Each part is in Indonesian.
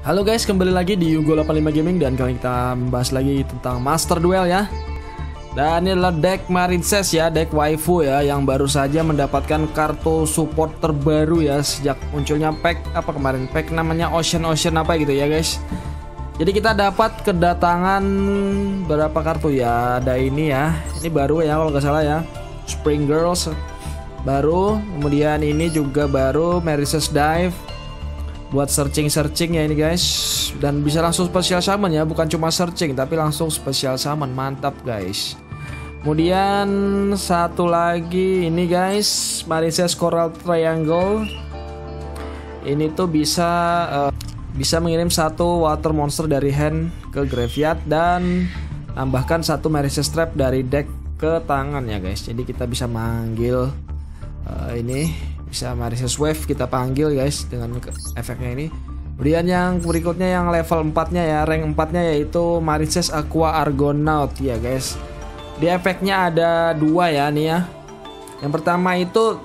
Halo guys, kembali lagi di Yugo85 Gaming dan kali kita membahas lagi tentang Master Duel ya. Dan ini adalah deck Marincess ya, deck waifu ya, yang baru saja mendapatkan kartu support terbaru ya sejak munculnya pack apa kemarin, pack namanya Ocean apa gitu ya guys. Jadi kita dapat kedatangan berapa kartu ya, ada ini ya, ini baru ya kalau nggak salah ya, Spring Girls baru, kemudian ini juga baru Marincess Dive buat searching ya ini guys, dan bisa langsung special summon ya, bukan cuma searching tapi langsung special summon, mantap guys. Kemudian satu lagi ini guys, Marincess Coral Triangle. Ini tuh bisa mengirim satu water monster dari hand ke graveyard dan tambahkan satu Marincess Trap dari deck ke tangan ya guys. Jadi kita bisa manggil ini bisa Marincess Wave kita panggil guys dengan efeknya ini. Kemudian yang berikutnya yang level 4 nya ya, rank 4 nya yaitu Marincess Aqua Argonaut ya guys. Di efeknya ada dua ya nih ya. Yang pertama itu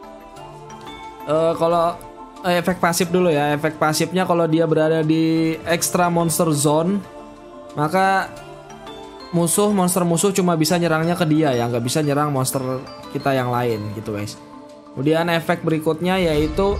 kalau efek pasif dulu ya. Efek pasifnya kalau dia berada di extra monster zone, maka monster musuh cuma bisa nyerangnya ke dia ya, nggak bisa nyerang monster kita yang lain gitu guys. Kemudian efek berikutnya yaitu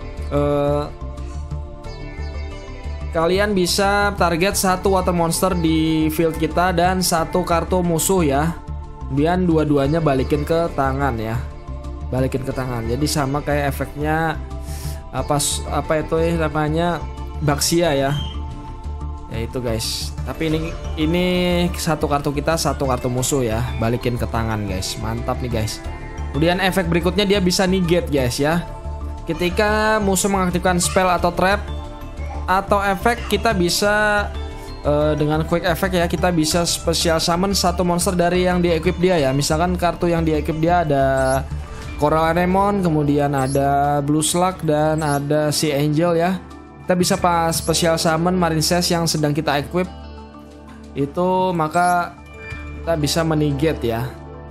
kalian bisa target satu water monster di field kita dan satu kartu musuh ya. Kemudian dua-duanya balikin ke tangan ya. Balikin ke tangan. Jadi sama kayak efeknya apa itu namanya Baxia ya. Ya itu guys. Tapi ini satu kartu kita, satu kartu musuh ya. Balikin ke tangan guys. Mantap nih guys. Kemudian efek berikutnya dia bisa negate guys ya. Ketika musuh mengaktifkan spell atau trap atau efek, kita bisa dengan quick effect ya, kita bisa special summon satu monster dari yang di-equip dia ya. Misalkan kartu yang di-equip dia ada Coral Anemone, kemudian ada Blue Slug dan ada Sea Angel ya. Kita bisa pas special summon Marincess yang sedang kita equip itu, maka kita bisa menegate ya.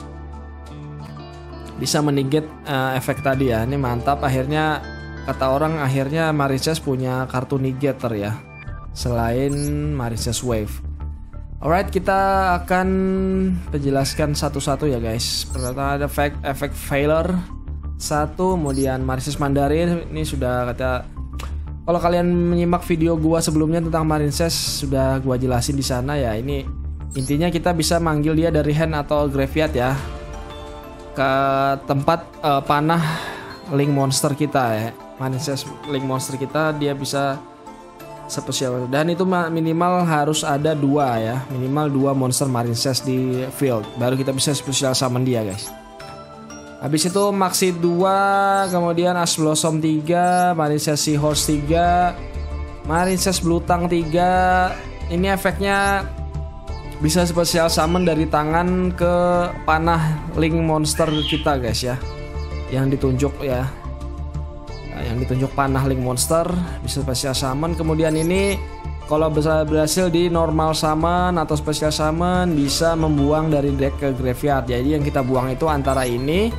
Bisa menegate efek tadi ya. Ini mantap, akhirnya kata orang akhirnya Marincess punya kartu negator ya selain Marincess Wave. Alright, kita akan menjelaskan satu-satu ya guys. Pertama ada efek failure 1, kemudian Marincess Mandarin. Ini sudah kata, kalau kalian menyimak video gua sebelumnya tentang Marincess sudah gua jelasin di sana ya. Ini intinya kita bisa manggil dia dari hand atau graveyard ya ke tempat panah link monster kita ya. Marincess link monster kita dia bisa spesial, dan itu minimal harus ada dua ya, minimal 2 monster Marincess di field baru kita bisa spesial summon dia guys. Habis itu Maxi 2, kemudian Ash Blossom 3, Marincess Seahorse 3, Marincess Blue Tongue 3. Ini efeknya bisa spesial summon dari tangan ke panah link monster kita guys ya, yang ditunjuk ya, yang ditunjuk panah link monster bisa spesial summon. Kemudian ini kalau berhasil di normal summon atau special summon bisa membuang dari deck ke graveyard. Jadi yang kita buang itu antara ini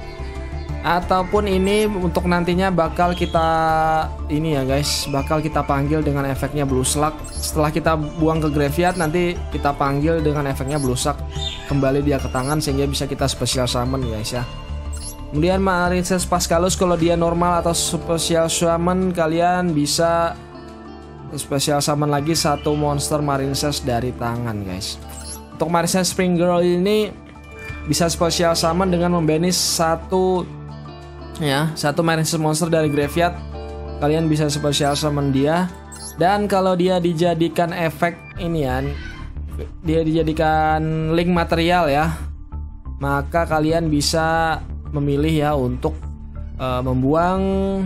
ataupun ini, untuk nantinya bakal kita ini ya guys, bakal kita panggil dengan efeknya Blue Slug. Setelah kita buang ke graveyard, nanti kita panggil dengan efeknya Blue Slug, kembali dia ke tangan sehingga bisa kita special summon guys ya. Kemudian Marincess Pascalus, kalau dia normal atau special summon, kalian bisa special summon lagi satu monster Marincess dari tangan guys. Untuk Marincess Spring Girl ini bisa special summon dengan membanish satu Marincess monster dari graveyard. Kalian bisa special summon dia, dan kalau dia dijadikan efek ini ya, dia dijadikan link material ya, maka kalian bisa memilih ya untuk membuang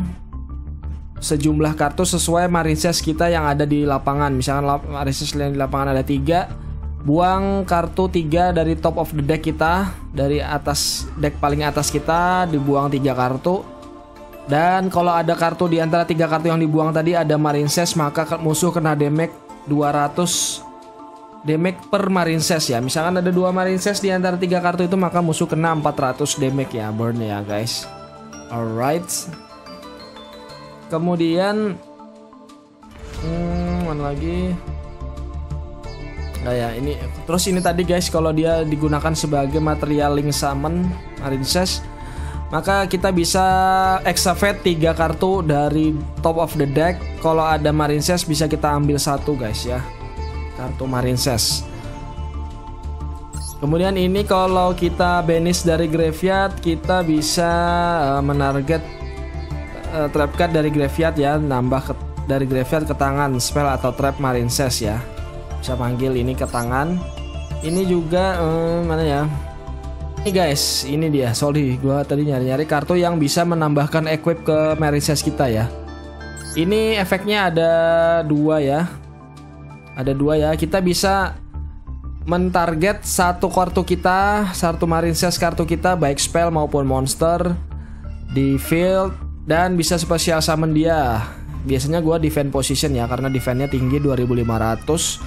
sejumlah kartu sesuai Marincess kita yang ada di lapangan. Misalkan Marincess yang di lapangan ada 3, buang kartu 3 dari top of the deck kita, dari atas deck paling atas kita dibuang 3 kartu. Dan kalau ada kartu di antara 3 kartu yang dibuang tadi ada Marincess, maka musuh kena damage 200 damage per Marincess ya. Misalkan ada 2 Marincess di antara 3 kartu itu, maka musuh kena 400 damage ya, burn ya guys. Alright. Kemudian lagi. Nah ya ini. Terus ini tadi guys, kalau dia digunakan sebagai material link summon Marincess, maka kita bisa activate 3 kartu dari top of the deck. Kalau ada Marincess bisa kita ambil 1 guys ya, kartu Marincess. Kemudian ini kalau kita banish dari graveyard, kita bisa menarget trap card dari graveyard ya, nambah dari graveyard ke tangan spell atau trap Marincess ya. Bisa panggil ini ke tangan. Ini juga mana ya? Ini guys, ini dia. Sorry, gua tadi nyari-nyari kartu yang bisa menambahkan equip ke Marincess kita ya. Ini efeknya ada 2 ya. Ada 2 ya. Kita bisa mentarget satu kartu kita, satu Marincess kartu kita, baik spell maupun monster di field, dan bisa spesial summon dia. Biasanya gua defend position ya, karena defendnya tinggi 2500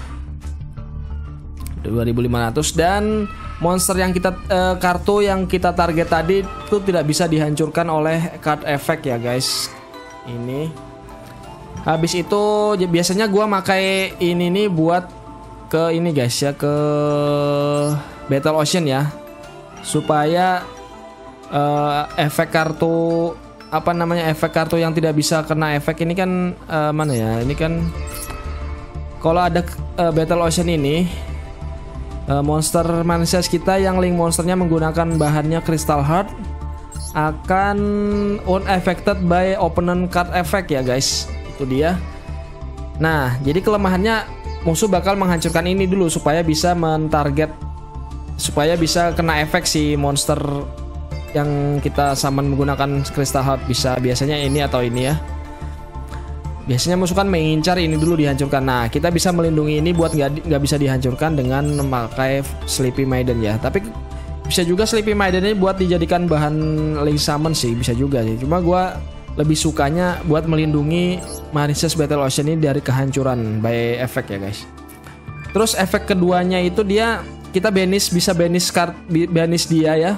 dan monster yang kita kartu yang kita target tadi itu tidak bisa dihancurkan oleh card effect ya guys. Ini habis itu biasanya gua pakai ini nih buat ke ini guys ya, ke Battle Ocean ya, supaya efek kartu apa namanya, efek kartu yang tidak bisa kena efek ini kan mana ya, ini kan kalau ada Battle Ocean ini monster Marincess kita yang link monsternya menggunakan bahannya Crystal Heart akan unaffected by opponent card effect ya guys. Itu dia. Nah, jadi kelemahannya musuh bakal menghancurkan ini dulu supaya bisa mentarget, supaya bisa kena efek si monster yang kita summon menggunakan Crystal Heart. Biasanya ini atau ini ya. Biasanya musuh kan mengincar ini dulu dihancurkan. Nah, kita bisa melindungi ini buat nggak bisa dihancurkan dengan memakai Sleepy Maiden ya. Tapi bisa juga Sleepy Maiden ini buat dijadikan bahan link summon sih, bisa juga sih. Cuma gua lebih sukanya buat melindungi Marincess Battle Ocean ini dari kehancuran by effect ya guys. Terus efek keduanya itu dia kita bisa banish dia ya.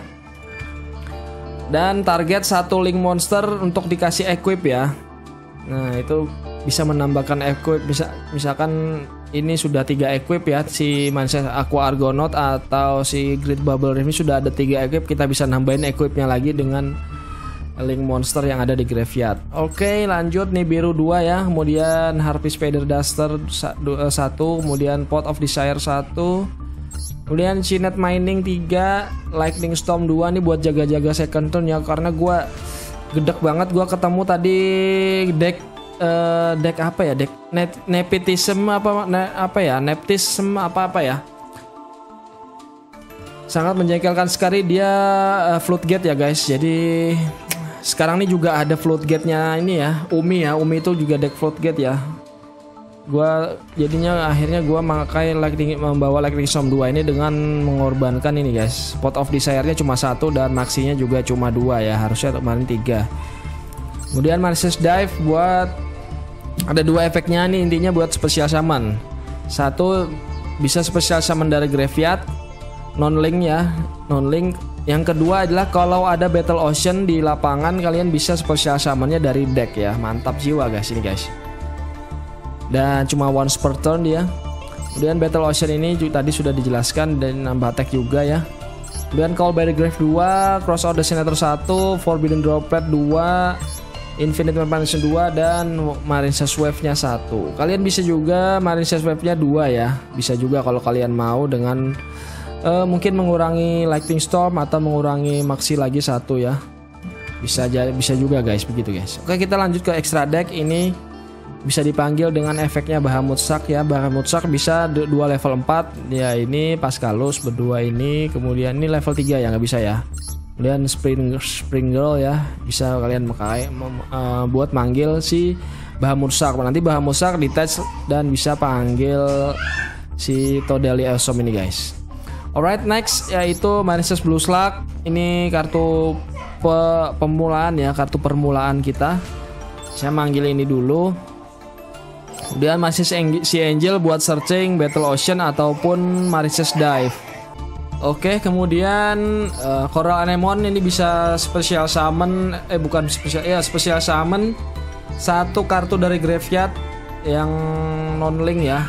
Dan target satu link monster untuk dikasih equip ya. Nah, itu bisa menambahkan equip, misalkan ini sudah 3 equip ya, si Marincess Aqua Argonaut atau si Great Bubble Reef ini sudah ada 3 equip, kita bisa nambahin equipnya lagi dengan link monster yang ada di graveyard. Oke, lanjut nih biru 2 ya, kemudian Harpy Spider Duster 1, kemudian Pot of Desire 1, kemudian Chinet Mining 3, Lightning Storm 2 nih buat jaga-jaga second turn ya, karena gua gedek banget gua ketemu tadi deck apa ya, deck nepotism apa ya, nepotism apa ya, sangat menjengkelkan sekali dia floodgate ya guys. Jadi sekarang ini juga ada floodgate-nya ini ya, Umi itu juga deck floodgate ya. Gua jadinya akhirnya gua membawa Lightning Storm 2 ini dengan mengorbankan ini guys, Pot of Desire-nya cuma 1 dan maksinya juga cuma 2 ya, harusnya kemarin 3. Kemudian Marincess Dive buat ada 2 efeknya nih, intinya buat special summon. 1 bisa special summon dari graveyard, non-link ya, non-link. Yang kedua adalah kalau ada Battle Ocean di lapangan, kalian bisa special summon-nya dari deck ya. Mantap jiwa guys ini guys. Dan cuma once per turn dia. Kemudian Battle Ocean ini juga tadi sudah dijelaskan dan nambah attack juga ya. Kemudian Call by the Grave 2, Cross Out Designator 1, Forbidden Droplet 2, Infinite Manipulation 2, dan Marincess Wave-nya 1. Kalian bisa juga Marincess Wave-nya 2 ya. Bisa juga kalau kalian mau dengan mungkin mengurangi Lightning Storm atau mengurangi Maxi lagi 1 ya. Bisa juga guys, begitu guys. Oke, kita lanjut ke extra deck. Ini bisa dipanggil dengan efeknya Bahamut Shark ya. Bahamut Shark bisa 2 level 4 ya, ini Pascalus berdua ini. Kemudian ini level 3 ya, nggak bisa ya. Kemudian Spring Girl ya, bisa kalian pakai buat manggil si Bahamut Shark. Nanti Bahamut Shark detach dan bisa panggil si Todali Awesome ini guys. Alright, next yaitu Marincess Blue Slug. Ini kartu pemulaan ya, kartu permulaan kita. Saya manggil ini dulu. Kemudian masih si Angel buat searching Battle Ocean ataupun Marincess Dive. Oke, kemudian Coral Anemone ini bisa special summon, special summon 1 kartu dari graveyard yang non link ya.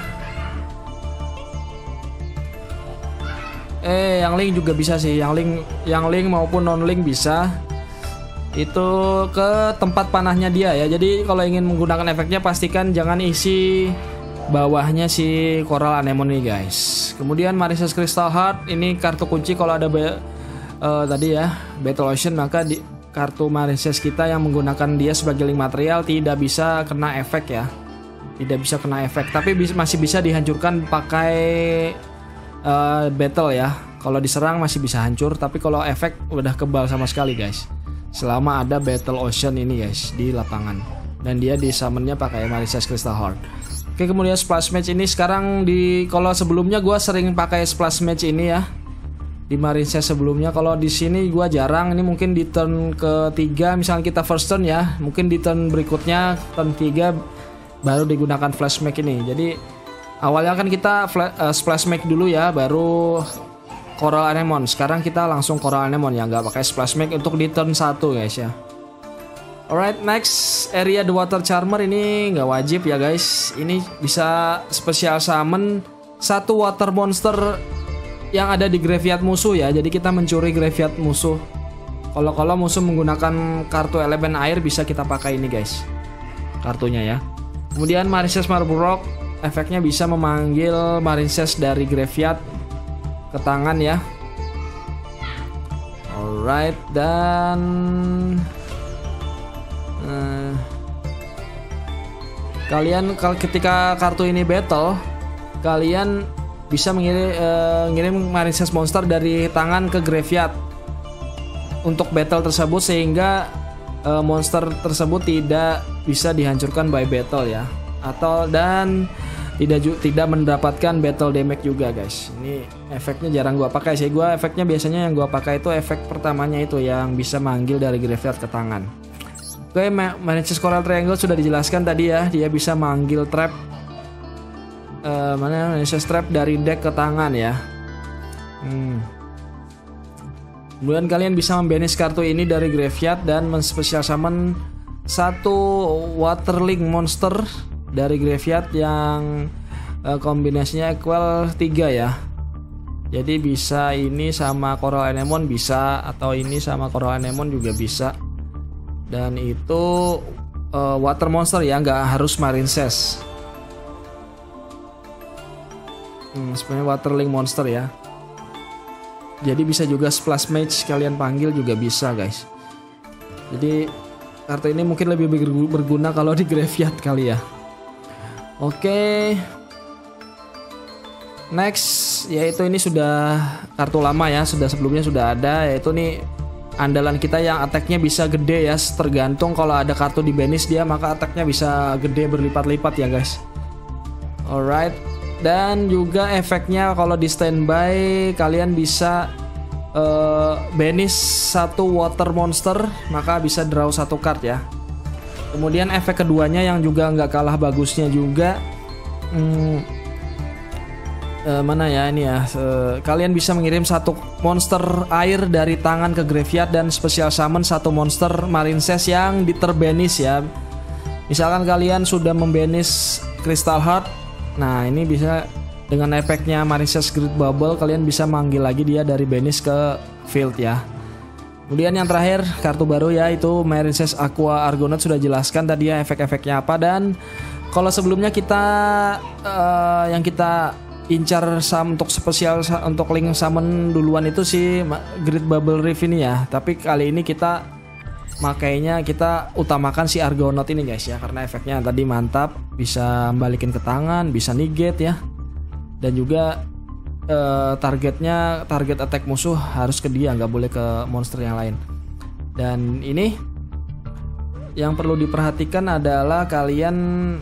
Yang link juga bisa sih, yang link maupun non link bisa. Itu ke tempat panahnya dia ya. Jadi kalau ingin menggunakan efeknya pastikan jangan isi bawahnya si Coral Anemone nih guys. Kemudian Marises Crystal Heart ini kartu kunci kalau ada tadi ya Battle Ocean, maka di kartu Marises kita yang menggunakan dia sebagai link material tidak bisa kena efek ya. Tidak bisa kena efek, tapi masih bisa dihancurkan pakai battle ya. Kalau diserang masih bisa hancur, tapi kalau efek udah kebal sama sekali guys. Selama ada Battle Ocean ini guys di lapangan, dan dia di summonnya pakai Marises Crystal Heart. Oke, kemudian splash match ini sekarang kalau sebelumnya gue sering pakai splash match ini ya di Marises sebelumnya. Kalau di sini gue jarang. Ini mungkin di turn ketiga, misalnya kita first turn ya, mungkin di turn berikutnya turn 3 baru digunakan flash match ini. Jadi awalnya kan kita splash match dulu ya, baru Coral Anemone. Sekarang kita langsung Coral Anemone ya, nggak pakai splash match untuk di turn 1 guys ya. Alright, next area the water charmer ini nggak wajib ya guys. Ini bisa special summon satu water monster yang ada di graveyard musuh ya. Jadi kita mencuri graveyard musuh. Kalau musuh menggunakan kartu elemen air bisa kita pakai ini guys, kartunya ya. Kemudian Marises Marble Rock efeknya bisa memanggil Marises dari graveyard ke tangan ya. Alright, dan kalian ketika kartu ini battle, kalian bisa mengirim Marises monster dari tangan ke graveyard untuk battle tersebut, sehingga monster tersebut tidak bisa dihancurkan by battle ya, dan tidak mendapatkan battle damage juga guys. Ini efeknya jarang gua pakai sih. Gua efeknya biasanya yang gua pakai itu efek pertamanya itu yang bisa manggil dari graveyard ke tangan. Oke, Marises Coral Triangle sudah dijelaskan tadi ya, dia bisa manggil trap Marises trap dari deck ke tangan ya. Kemudian kalian bisa membanis kartu ini dari graveyard dan menspesial summon satu waterling monster dari graveyard yang kombinasinya equal 3 ya. Jadi bisa ini sama Coral Anemone bisa, atau ini sama Coral Anemone juga bisa. Dan itu water monster ya, nggak harus Marises. Sebenarnya waterling monster ya. Jadi bisa juga splash match kalian panggil juga bisa guys. Jadi kartu ini mungkin lebih berguna kalau di graveyard kali ya. Oke. Next, yaitu ini sudah kartu lama ya, sebelumnya sudah ada, yaitu nih andalan kita yang attack-nya bisa gede ya, tergantung kalau ada kartu di banish dia, maka attack-nya bisa gede berlipat-lipat ya guys. Alright, dan juga efeknya kalau di standby kalian bisa banish satu water monster, maka bisa draw satu card ya. Kemudian efek keduanya yang juga nggak kalah bagusnya juga, mana ya ini ya, kalian bisa mengirim satu monster air dari tangan ke graveyard dan special summon satu monster Marises yang diterbanish ya. Misalkan kalian sudah membanish Crystal Heart, nah ini bisa dengan efeknya Marises Great Bubble kalian bisa manggil lagi dia dari banish ke field ya. Kemudian yang terakhir kartu baru ya, itu Marises Aqua Argonaut, sudah jelaskan tadi ya efek-efeknya apa. Dan kalau sebelumnya kita yang kita incar untuk spesial untuk link summon duluan itu si Great Bubble Reef ini ya, tapi kali ini kita makanya kita utamakan si Argonaut ini guys ya, karena efeknya tadi mantap, bisa balikin ke tangan, bisa negate ya, dan juga target attack musuh harus ke dia, nggak boleh ke monster yang lain. Dan ini yang perlu diperhatikan adalah kalian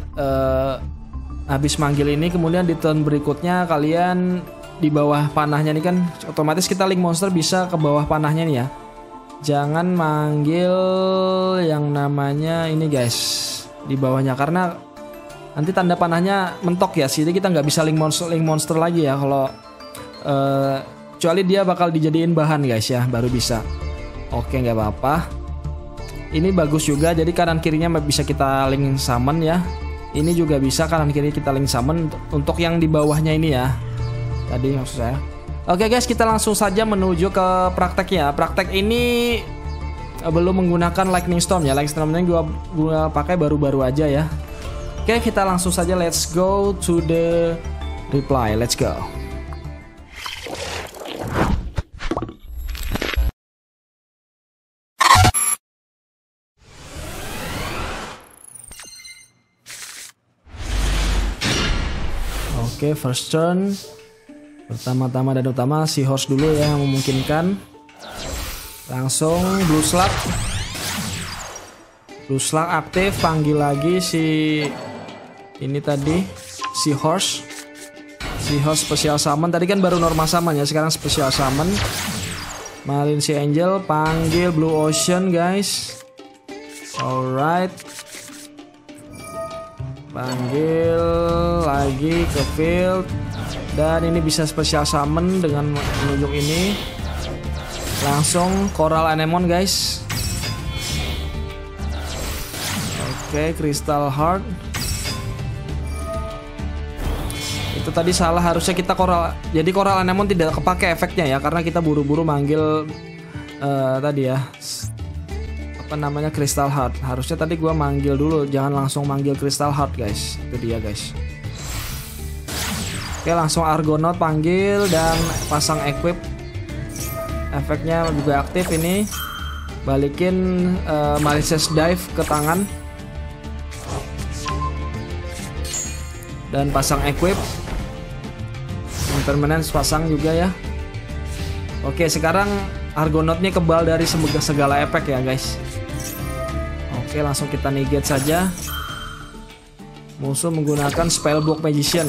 habis manggil ini, kemudian di turn berikutnya kalian di bawah panahnya nih kan otomatis kita link monster bisa ke bawah panahnya nih ya. Jangan manggil yang namanya ini guys di bawahnya, karena nanti tanda panahnya mentok ya, jadi kita nggak bisa link monster lagi ya. Kalau kecuali dia bakal dijadiin bahan guys ya, baru bisa. Oke, nggak apa-apa. Ini bagus juga, jadi kanan kirinya bisa kita link summon ya. Ini juga bisa kanan kiri kita link summon untuk yang di bawahnya ini ya. Tadi maksud saya. Oke guys, kita langsung saja menuju ke prakteknya. Praktek ini belum menggunakan lightning storm ya. Lightning storm ini gua pakai baru-baru aja ya. Oke, kita langsung saja let's go to the reply. Let's go. Oke, first turn. Pertama-tama dan utama Seahorse dulu ya yang memungkinkan. Langsung Blue Slug. Blue Slug aktif, panggil lagi si ini tadi Seahorse. Seahorse special summon. Tadi kan baru normal summon ya, sekarang special summon. Marine Sea Angel, panggil Blue Ocean guys. Alright. Panggil lagi ke field. Dan ini bisa special summon dengan menunjuk ini. Langsung Coral Anemone guys. Oke, Crystal Heart. Itu tadi salah, harusnya kita Coral. Jadi Coral Anemone tidak kepake efeknya ya, karena kita buru-buru manggil tadi ya. Apa namanya, Crystal Heart. Harusnya tadi gua manggil dulu, jangan langsung manggil Crystal Heart guys. Itu dia guys. Oke, langsung Argonaut panggil dan pasang equip. Efeknya juga aktif ini. Balikin Marises Dive ke tangan. Dan pasang equip. Impermanence pasang juga ya. Oke, sekarang Argonautnya kebal dari segala efek ya guys. Oke, langsung kita negate saja. Musuh menggunakan Spellbook Magician.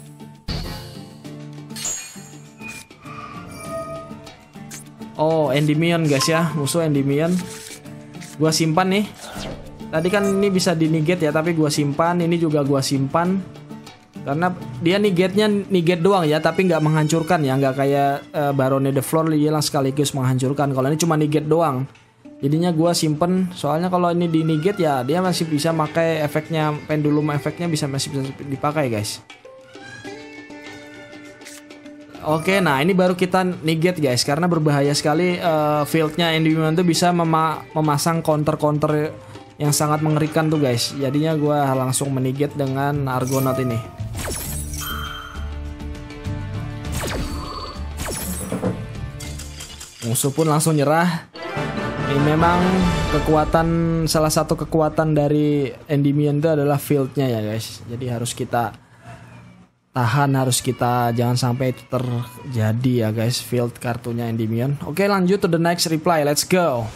Oh, Endymion guys ya, musuh Endymion. Gua simpan nih. Tadi kan ini bisa di negate ya, tapi gua simpan. Ini juga gua simpan. Karena dia negate doang ya, tapi nggak menghancurkan ya, nggak kayak Barone the Floor dia langsung sekaligus menghancurkan. Kalau ini cuma negate doang. Jadinya gue simpen, soalnya kalau ini di negate ya dia masih bisa pakai efeknya, pendulum efeknya masih bisa dipakai guys. Oke, nah ini baru kita negate guys, karena berbahaya sekali fieldnya Endymion tuh bisa memasang counter yang sangat mengerikan tuh guys. Jadinya gue langsung menegate dengan Argonaut ini. Musuh pun langsung nyerah. Ini memang salah satu kekuatan dari Endymion itu adalah fieldnya ya guys. Jadi harus kita tahan, jangan sampai itu terjadi ya guys, field kartunya Endymion. Oke, lanjut to the next reply, let's go.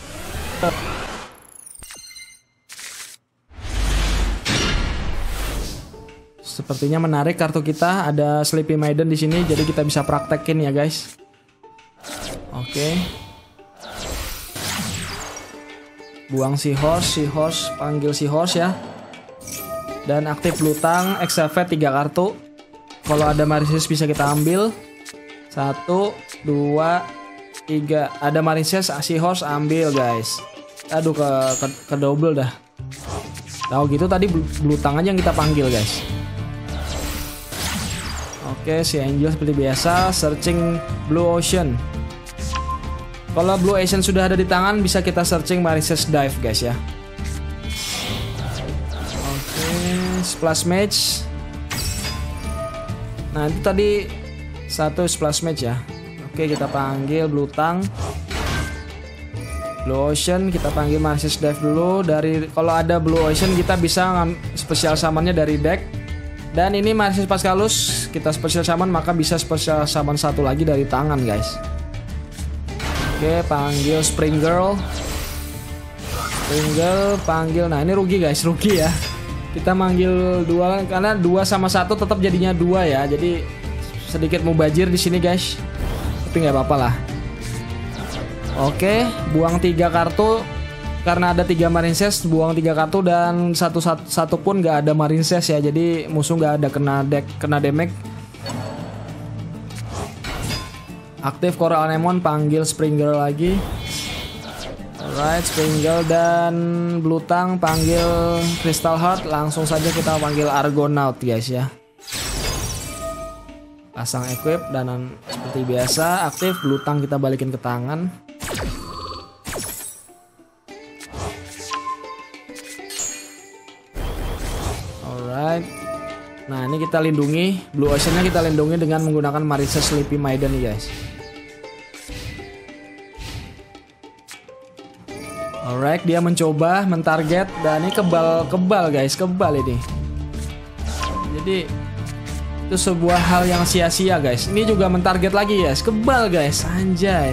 Sepertinya menarik kartu kita, ada Sleepy Maiden di sini, jadi kita bisa praktekin ya guys. Oke. Buang Seahorse, panggil Seahorse ya. Dan aktif Lutang, Exavate 3 kartu. Kalau ada Marises bisa kita ambil. 1, 2, 3. Ada Marises, Seahorse ambil guys. Aduh, ke double dah. Tahu gitu tadi Lutang aja yang kita panggil guys. Oke, si Angel seperti biasa searching Blue Ocean. Kalau Blue Ocean sudah ada di tangan, bisa kita searching Marises Dive guys ya. Oke, Splash Mage. Nah itu tadi satu Splash Mage ya. Oke, kita panggil Blue Tang. Blue Ocean, kita panggil Marises Dive dulu. Kalau ada Blue Ocean kita bisa special summonnya dari deck. Dan ini Marises Pascalus, kita special summon maka bisa special summon satu lagi dari tangan guys. Oke, panggil Spring Girl. Panggil. Nah, ini rugi guys, rugi ya. Kita manggil 2 karena 2 sama 1 tetap jadinya 2 ya. Jadi sedikit mubazir di sini guys. Tapi nggak apa-apa lah. Oke, buang 3 kartu. Karena ada 3 Marises, buang 3 kartu dan satu pun nggak ada Marises ya. Jadi musuh nggak ada kena damage. Aktif Coral Anemone, panggil Spring Girl lagi. Alright, Springle dan Blue Tongue panggil Crystal Heart. Langsung saja kita panggil Argonaut guys ya. Pasang equip dan seperti biasa aktif. Blue Tongue kita balikin ke tangan. Alright. Nah ini kita lindungi Blue Ocean-nya, kita lindungi dengan menggunakan Marisa Sleepy Maiden nih guys. Alright, dia mencoba mentarget dan ini kebal guys, kebal ini. Jadi itu sebuah hal yang sia-sia guys. Ini juga mentarget lagi guys, kebal guys, anjay.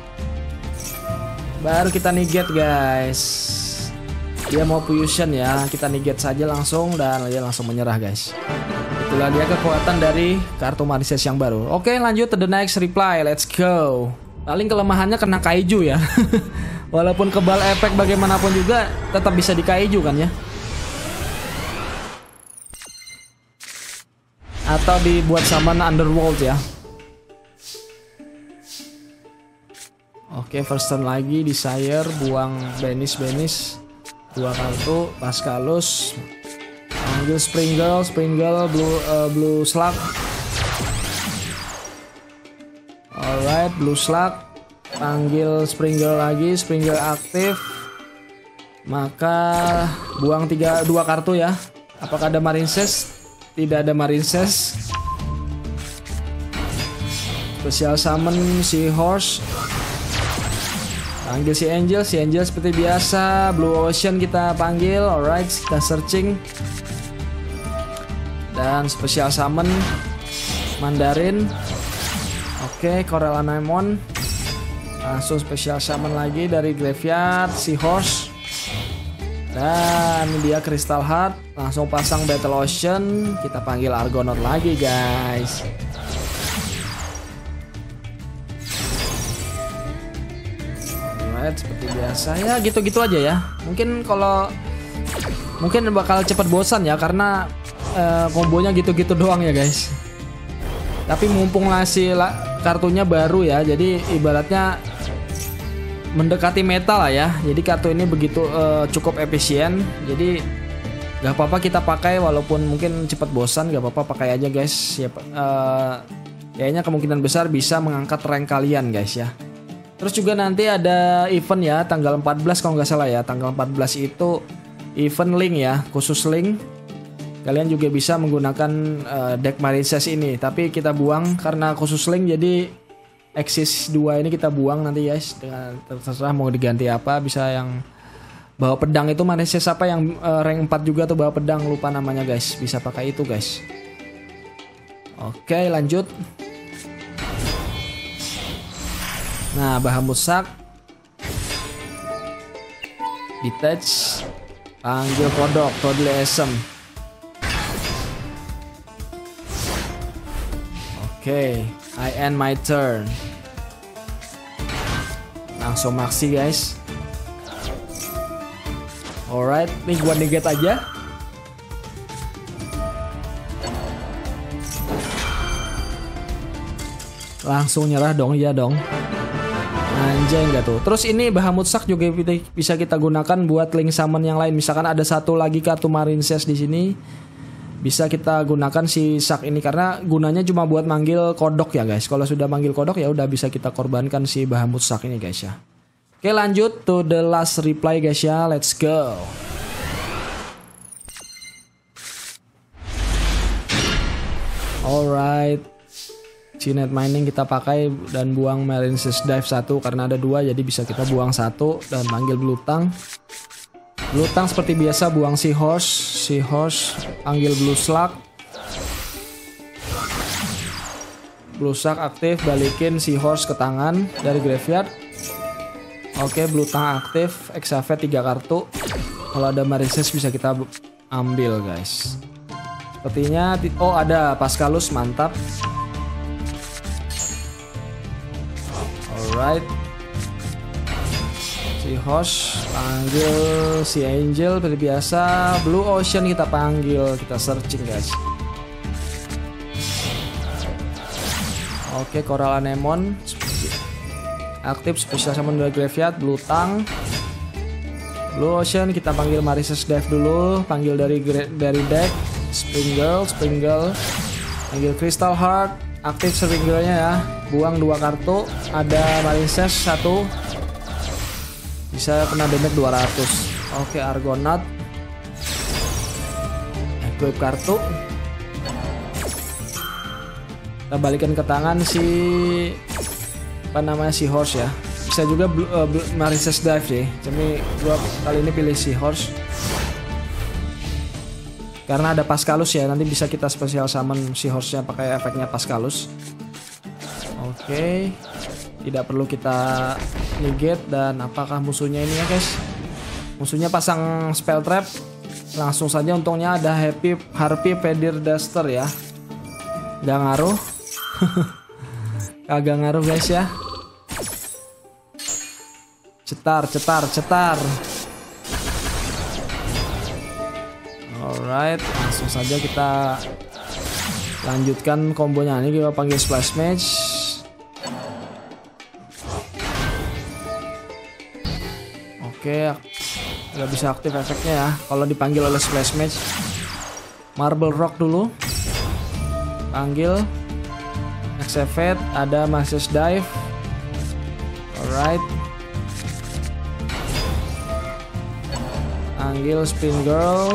Baru kita negate guys. Dia mau fusion ya, kita negate saja langsung dan dia langsung menyerah guys. Itulah dia kekuatan dari kartu Marises yang baru. Oke, lanjut to the next reply, let's go. Paling kelemahannya kena kaiju ya. Walaupun kebal efek bagaimanapun juga tetap bisa di kaiju kan ya. Atau dibuat summon Underworld ya. Oke, first turn lagi Desire, buang Banish. 2 kartu, Pascalus. Panggil Springle, Blue Slug. Alright, Blue Slug. Panggil Springle lagi, Springle aktif. Maka buang 2 kartu ya. Apakah ada Marises? Tidak ada Marises. Special summon si Horse. Panggil si Angel seperti biasa. Blue Ocean kita panggil. Alright, kita searching. Dan special summon Mandarin. Oke, Coral Anemone. Langsung special summon lagi dari graveyard si Horse. Dan dia Crystal Heart. Langsung pasang Battle Ocean. Kita panggil Argonaut lagi guys. Alright, seperti biasa ya, gitu-gitu aja ya. Mungkin bakal cepet bosan ya, karena kombonya gitu-gitu doang ya guys. Tapi mumpung kartunya baru ya, jadi ibaratnya mendekati meta lah ya. Jadi kartu ini begitu cukup efisien. Jadi gak apa-apa kita pakai, walaupun mungkin cepat bosan, gak apa-apa pakai aja guys. Ya, kayaknya kemungkinan besar bisa mengangkat rank kalian guys ya. Terus juga nanti ada event ya, tanggal 14 kalau nggak salah ya. Tanggal 14 itu event Link ya, khusus Link. Kalian juga bisa menggunakan deck Marises ini, tapi kita buang karena khusus Link, jadi Axis 2 ini kita buang nanti guys. Dengan terserah mau diganti apa, bisa yang bawa pedang itu Marises apa yang rank 4 juga tuh bawa pedang, lupa namanya guys. Bisa pakai itu guys. Oke, lanjut. Nah, Bahamut Sak. Detach. Panggil Kodok, Toddle Esem. Oke, I end my turn. Langsung maksi guys. Alright, nih gua negate aja. Langsung nyerah dong, ya dong. Anjay enggak tuh. Terus ini Bahamut Sak juga bisa kita gunakan buat link summon yang lain. Misalkan ada satu lagi kartu Marises di sini, bisa kita gunakan si Sak ini karena gunanya cuma buat manggil kodok ya guys. Kalau sudah manggil kodok ya udah bisa kita korbankan si Bahamut Sak ini guys ya. Oke, lanjut to the last reply guys ya. Let's go. Alright. Cinet Mining kita pakai dan buang Marises Dive 1 karena ada 2, jadi bisa kita buang 1 dan manggil Blue Tongue. Blue Tongue seperti biasa buang si Horse panggil Blue Slug. Blue Slug aktif, balikin si Horse ke tangan dari graveyard. Oke, Blue Tongue aktif, Exave 3 kartu. Kalau ada Marises bisa kita ambil guys. Sepertinya oh ada Pascalus, mantap. Alright, si Horse panggil si Angel seperti biasa. Blue Ocean kita panggil, kita searching guys. Oke, Coral Anemone aktif, special summon dari graveyard. Blue Tongue Blue Ocean kita panggil Marises Dive dulu, panggil dari deck. Spring Girl, panggil Crystal Heart, aktif Spring Girl-nya ya. Buang 2 kartu, ada Marises 1. Bisa kena damage 200. Oke, Argonaut. Equip kartu. Kita balikan ke tangan si Seahorse ya. Bisa juga Marises Dive sih. Tapi gua kali ini pilih Seahorse. Karena ada Pascalus ya, nanti bisa kita special summon Seahorse-nya pakai efeknya Pascalus. Oke. Tidak perlu kita negate. Dan apakah musuhnya ini ya guys? Musuhnya pasang spell trap. Langsung saja untungnya ada Harpy Feather Duster ya. Gak ngaruh. Kagak ngaruh guys ya. Cetar. Alright, langsung saja kita lanjutkan kombonya. Ini kita panggil Splash Mage. Oke, nggak bisa aktif efeknya ya kalau dipanggil oleh Splash Mage. Marble Rock dulu. Panggil Exevate, ada Marises Dive. Alright. Panggil Spin Girl.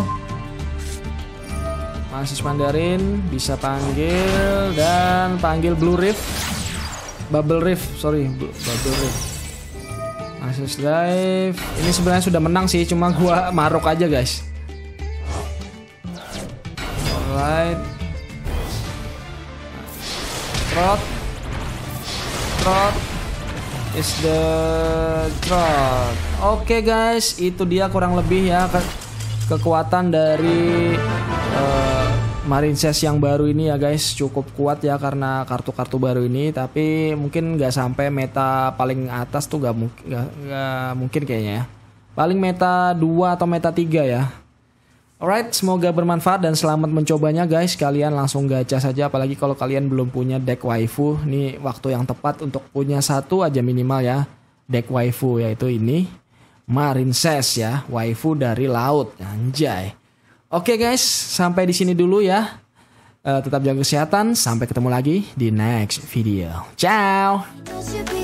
Marises Mandarin bisa panggil, dan panggil Bubble Rift. Marises Dive. Ini sebenarnya sudah menang sih, cuma gua maruk aja guys. Alright. Trot is the trot. Oke guys, itu dia kurang lebih ya kekuatan dari Marises yang baru ini ya guys. Cukup kuat ya karena kartu-kartu baru ini, tapi mungkin nggak sampai meta paling atas tuh, nggak mungkin kayaknya ya. Paling meta 2 atau meta 3 ya. Alright, semoga bermanfaat dan selamat mencobanya guys. Kalian langsung gacha saja, apalagi kalau kalian belum punya deck waifu. Ini waktu yang tepat untuk punya 1 aja minimal ya deck waifu, yaitu ini Marises ya, waifu dari laut. Anjay. Oke guys, sampai di sini dulu ya. Tetap jaga kesehatan, sampai ketemu lagi di next video. Ciao.